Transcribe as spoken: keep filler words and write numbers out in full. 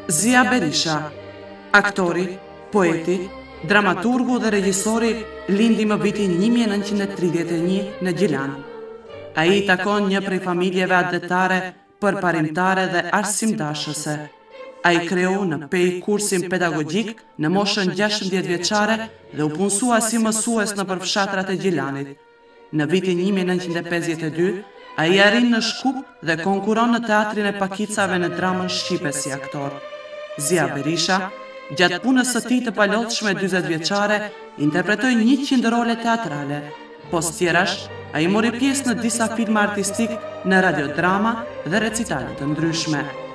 Zia Berisha, aktori, poeti, dramaturgu dhe regjisori, lindi më vitin një mijë e nëntëqind e tridhjetë e një në Gjilan. Ai i takon një prej familjeve atletare, përparimtare dhe arsimdashëse. Ai kreu në Pej kursin pedagogjik në moshën gjashtëdhjetë vjeçare dhe u punësua si mësues në përfshatrat e Gjilanit. Në vitin një mijë e nëntëqind e pesëdhjetë e dy, ai arrin në Shkup dhe konkuron në teatrin e Pakicave në dramën shqipe si aktor. Zia Berisha, gjatë punës së tij të palodhshme dyzet vjeçare, interpretoi njëqind role teatrale. Pos tjerash, ai mori pjesë në disa filma artistik, në radiodrama dhe recitale të ndryshme.